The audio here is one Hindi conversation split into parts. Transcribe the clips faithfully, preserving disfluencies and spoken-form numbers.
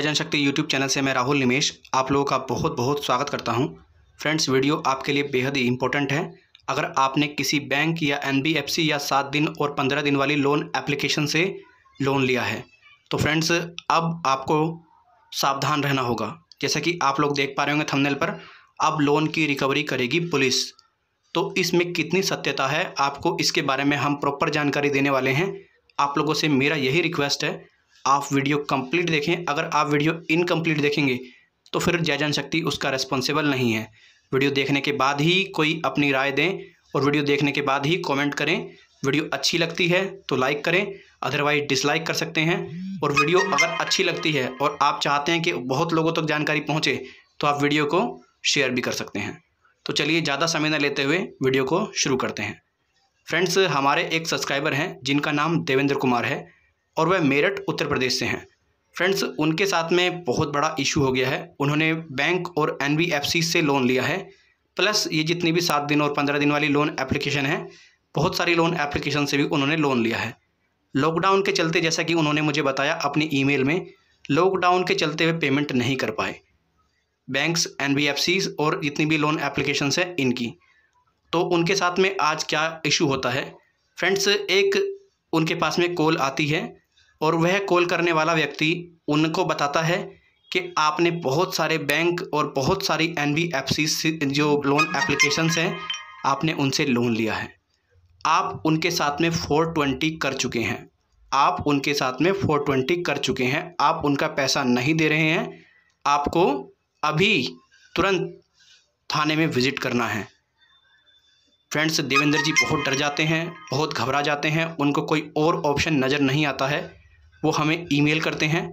जनशक्ति यूट्यूब चैनल से मैं राहुल निमेश आप लोगों का बहुत बहुत स्वागत करता हूं। फ्रेंड्स, वीडियो आपके लिए बेहद ही इम्पोर्टेंट है। अगर आपने किसी बैंक या एनबीएफसी या सात दिन और पंद्रह दिन वाली लोन एप्लीकेशन से लोन लिया है तो फ्रेंड्स अब आपको सावधान रहना होगा। जैसा कि आप लोग देख पा रहे होंगे थंबनेल पर, अब लोन की रिकवरी करेगी पुलिस। तो इसमें कितनी सत्यता है, आपको इसके बारे में हम प्रॉपर जानकारी देने वाले हैं। आप लोगों से मेरा यही रिक्वेस्ट है, आप वीडियो कंप्लीट देखें। अगर आप वीडियो इनकम्प्लीट देखेंगे तो फिर जय जनशक्ति उसका रिस्पॉन्सिबल नहीं है। वीडियो देखने के बाद ही कोई अपनी राय दें और वीडियो देखने के बाद ही कमेंट करें। वीडियो अच्छी लगती है तो लाइक करें, अदरवाइज डिसलाइक कर सकते हैं। और वीडियो अगर अच्छी लगती है और आप चाहते हैं कि बहुत लोगों तक जानकारी पहुँचे तो आप वीडियो को शेयर भी कर सकते हैं। तो चलिए ज़्यादा समय न लेते हुए वीडियो को शुरू करते हैं। फ्रेंड्स, हमारे एक सब्सक्राइबर हैं जिनका नाम देवेंद्र कुमार है और वह मेरठ उत्तर प्रदेश से हैं। फ्रेंड्स, उनके साथ में बहुत बड़ा इशू हो गया है। उन्होंने बैंक और एनबीएफसी से लोन लिया है, प्लस ये जितनी भी सात दिन और पंद्रह दिन वाली लोन एप्लीकेशन है, बहुत सारी लोन एप्लीकेशन से भी उन्होंने लोन लिया है। लॉकडाउन के चलते, जैसा कि उन्होंने मुझे बताया अपनी ईमेल में, लॉकडाउन के चलते हुए पेमेंट नहीं कर पाए बैंक्स, एनबीएफसीज और जितनी भी लोन एप्लीकेशंस है इनकी। तो उनके साथ में आज क्या इशू होता है फ्रेंड्स, एक उनके पास में कॉल आती है और वह कॉल करने वाला व्यक्ति उनको बताता है कि आपने बहुत सारे बैंक और बहुत सारी एनबीएफसी जो लोन एप्लीकेशंस हैं आपने उनसे लोन लिया है। आप उनके साथ में फोर ट्वेंटी कर चुके हैं आप उनके साथ में फोर ट्वेंटी कर चुके हैं आप उनका पैसा नहीं दे रहे हैं। आपको अभी तुरंत थाने में विजिट करना है। फ्रेंड्स, देवेंद्र जी बहुत डर जाते हैं, बहुत घबरा जाते हैं। उनको कोई और ऑप्शन नज़र नहीं आता है। वो हमें ईमेल करते हैं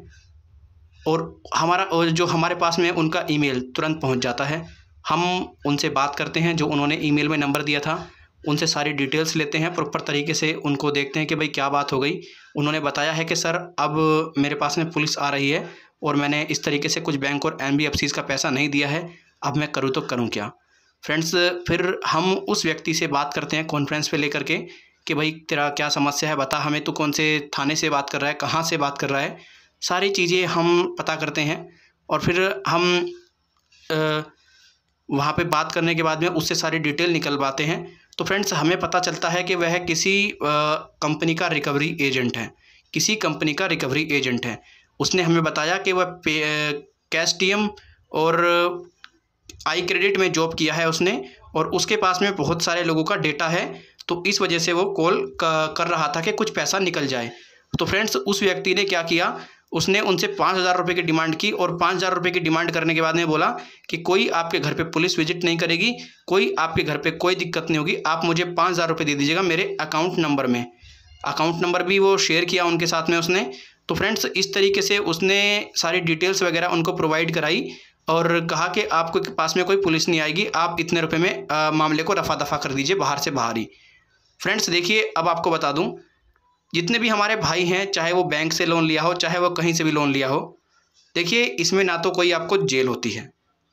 और हमारा और जो हमारे पास में उनका ईमेल तुरंत पहुंच जाता है। हम उनसे बात करते हैं, जो उन्होंने ईमेल में नंबर दिया था उनसे सारी डिटेल्स लेते हैं प्रॉपर तरीके से। उनको देखते हैं कि भाई क्या बात हो गई। उन्होंने बताया है कि सर अब मेरे पास में पुलिस आ रही है और मैंने इस तरीके से कुछ बैंक और एनबीएफसीज का पैसा नहीं दिया है, अब मैं करूँ तो करूँ क्या। फ्रेंड्स, फिर हम उस व्यक्ति से बात करते हैं कॉन्फ्रेंस पे लेकर के कि भाई तेरा क्या समस्या है, बता हमें, तू कौन से थाने से बात कर रहा है, कहाँ से बात कर रहा है। सारी चीज़ें हम पता करते हैं और फिर हम आ, वहाँ पे बात करने के बाद में उससे सारी डिटेल निकलवाते हैं। तो फ्रेंड्स, हमें पता चलता है कि वह किसी कंपनी का रिकवरी एजेंट है किसी कंपनी का रिकवरी एजेंट है। उसने हमें बताया कि वह कैशटीएम और आई क्रेडिट में जॉब किया है उसने, और उसके पास में बहुत सारे लोगों का डेटा है। तो इस वजह से वो कॉल कर रहा था कि कुछ पैसा निकल जाए। तो फ्रेंड्स, उस व्यक्ति ने क्या किया, उसने उनसे पाँच हज़ार रुपये की डिमांड की और पाँच हज़ार रुपये की डिमांड करने के बाद में बोला कि कोई आपके घर पे पुलिस विजिट नहीं करेगी, कोई आपके घर पे कोई दिक्कत नहीं होगी, आप मुझे पाँच हज़ार रुपये दे दीजिएगा मेरे अकाउंट नंबर में। अकाउंट नंबर भी वो शेयर किया उनके साथ में उसने। तो फ्रेंड्स, इस तरीके से उसने सारी डिटेल्स वगैरह उनको प्रोवाइड कराई और कहा कि आपके पास में कोई पुलिस नहीं आएगी, आप इतने रुपए में आ, मामले को रफा दफा कर दीजिए बाहर से बाहर ही। फ्रेंड्स, देखिए, अब आपको बता दूं, जितने भी हमारे भाई हैं, चाहे वो बैंक से लोन लिया हो, चाहे वो कहीं से भी लोन लिया हो, देखिए इसमें ना तो कोई आपको जेल होती है,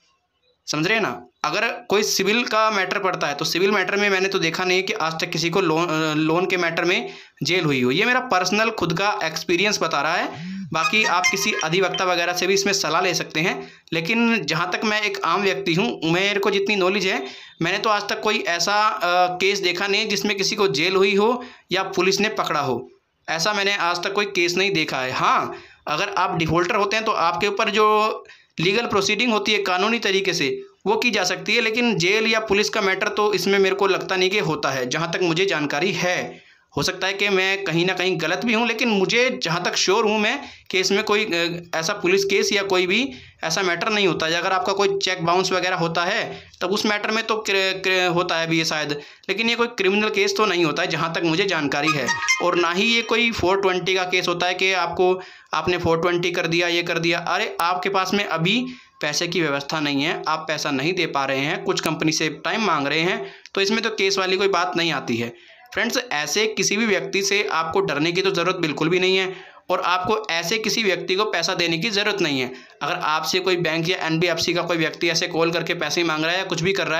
समझ रहे हैं ना। अगर कोई सिविल का मैटर पड़ता है तो सिविल मैटर में मैंने तो देखा नहीं कि आज तक किसी को लोन लोन के मैटर में जेल हुई हो। ये मेरा पर्सनल खुद का एक्सपीरियंस बता रहा है। बाकी आप किसी अधिवक्ता वगैरह से भी इसमें सलाह ले सकते हैं, लेकिन जहाँ तक मैं एक आम व्यक्ति हूँ, मेरे को जितनी नॉलेज है, मैंने तो आज तक कोई ऐसा आ, केस देखा नहीं जिसमें किसी को जेल हुई हो या पुलिस ने पकड़ा हो। ऐसा मैंने आज तक कोई केस नहीं देखा है। हाँ, अगर आप डिफ़ॉल्टर होते हैं तो आपके ऊपर जो लीगल प्रोसीडिंग होती है कानूनी तरीके से वो की जा सकती है, लेकिन जेल या पुलिस का मैटर तो इसमें मेरे को लगता नहीं कि होता है, जहाँ तक मुझे जानकारी है। हो सकता है कि मैं कहीं ना कहीं गलत भी हूँ, लेकिन मुझे जहाँ तक श्योर हूँ मैं कि इसमें कोई ऐसा पुलिस केस या कोई भी ऐसा मैटर नहीं होता है। अगर आपका कोई चेक बाउंस वगैरह होता है तब उस मैटर में तो क्र, क्र, होता है भी ये शायद, लेकिन ये कोई क्रिमिनल केस तो नहीं होता है जहाँ तक मुझे जानकारी है। और ना ही ये कोई फोर ट्वेंटी का केस होता है कि आपको आपने फोर ट्वेंटी कर दिया, ये कर दिया। अरे, आपके पास में अभी पैसे की व्यवस्था नहीं है, आप पैसा नहीं दे पा रहे हैं, कुछ कंपनी से टाइम मांग रहे हैं, तो इसमें तो केस वाली कोई बात नहीं आती है। फ्रेंड्स, ऐसे किसी भी व्यक्ति से आपको डरने की तो ज़रूरत बिल्कुल भी नहीं है और आपको ऐसे किसी व्यक्ति को पैसा देने की ज़रूरत नहीं है। अगर आपसे कोई बैंक या एनबीएफसी का कोई व्यक्ति ऐसे कॉल करके पैसे मांग रहा है या कुछ भी कर रहा है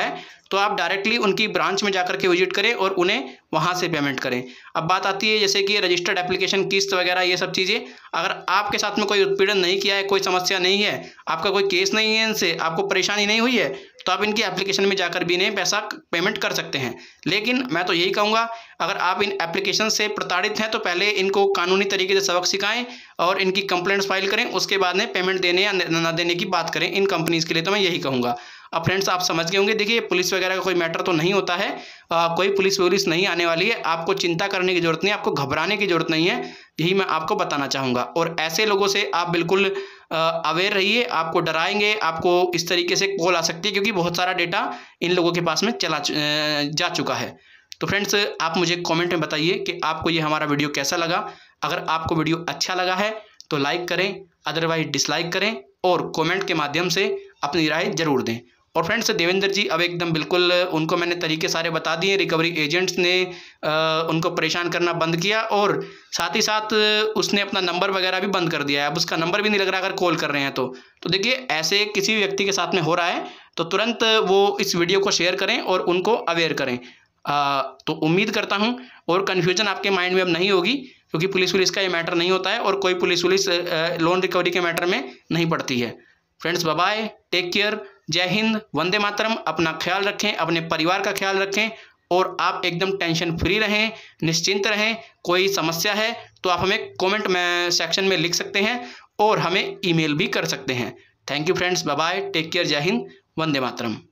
तो आप डायरेक्टली उनकी ब्रांच में जाकर के विजिट करें और उन्हें वहाँ से पेमेंट करें। अब बात आती है जैसे कि रजिस्टर्ड एप्लीकेशन, किस्त वगैरह ये सब चीज़ें, अगर आपके साथ में कोई उत्पीड़न नहीं किया है, कोई समस्या नहीं है, आपका कोई केस नहीं है, इनसे आपको परेशानी नहीं हुई है, तो आप इनकी एप्लीकेशन में जाकर भी इन्हें पैसा पेमेंट कर सकते हैं। लेकिन मैं तो यही कहूँगा, अगर आप इन एप्लीकेशन से प्रताड़ित हैं तो पहले इनको कानूनी तरीके से सबक सिखाएं और इनकी कंप्लेंट्स फाइल करें, उसके बाद में पेमेंट देने या न देने की बात करें इन कंपनीज़ के लिए, तो मैं यही कहूँगा। अब फ्रेंड्स आप समझ गए होंगे, देखिए पुलिस वगैरह का कोई मैटर तो नहीं होता है, आ, कोई पुलिस पुलिस नहीं आने वाली है, आपको चिंता करने की जरूरत नहीं है, आपको घबराने की जरूरत नहीं है, यही मैं आपको बताना चाहूँगा। और ऐसे लोगों से आप बिल्कुल अवेयर रहिए, आपको डराएंगे, आपको इस तरीके से कॉल आ सकती है, क्योंकि बहुत सारा डेटा इन लोगों के पास में चला जा चुका है। तो फ्रेंड्स आप मुझे कमेंट में बताइए कि आपको ये हमारा वीडियो कैसा लगा। अगर आपको वीडियो अच्छा लगा है तो लाइक करें, अदरवाइज डिसलाइक करें और कमेंट के माध्यम से अपनी राय जरूर दें। और फ्रेंड्स देवेंद्र जी अब एकदम बिल्कुल उनको मैंने तरीके सारे बता दिए, रिकवरी एजेंट्स ने आ, उनको परेशान करना बंद किया और साथ ही साथ उसने अपना नंबर वगैरह भी बंद कर दिया है, अब उसका नंबर भी नहीं लग रहा अगर कॉल कर रहे हैं तो तो देखिए ऐसे किसी भी व्यक्ति के साथ में हो रहा है तो तुरंत वो इस वीडियो को शेयर करें और उनको अवेयर करें। आ, तो उम्मीद करता हूँ और कन्फ्यूजन आपके माइंड में अब नहीं होगी, क्योंकि पुलिस पुलिस का ये मैटर नहीं होता है और कोई पुलिस पुलिस लोन रिकवरी के मैटर में नहीं पड़ती है। Friends bye bye, take care, जय हिंद, वंदे मातरम। अपना ख्याल रखें, अपने परिवार का ख्याल रखें और आप एकदम टेंशन फ्री रहें, निश्चिंत रहें। कोई समस्या है तो आप हमें कमेंट में सेक्शन में लिख सकते हैं और हमें ईमेल भी कर सकते हैं। Thank you friends, bye bye, take care, जय हिंद, वंदे मातरम।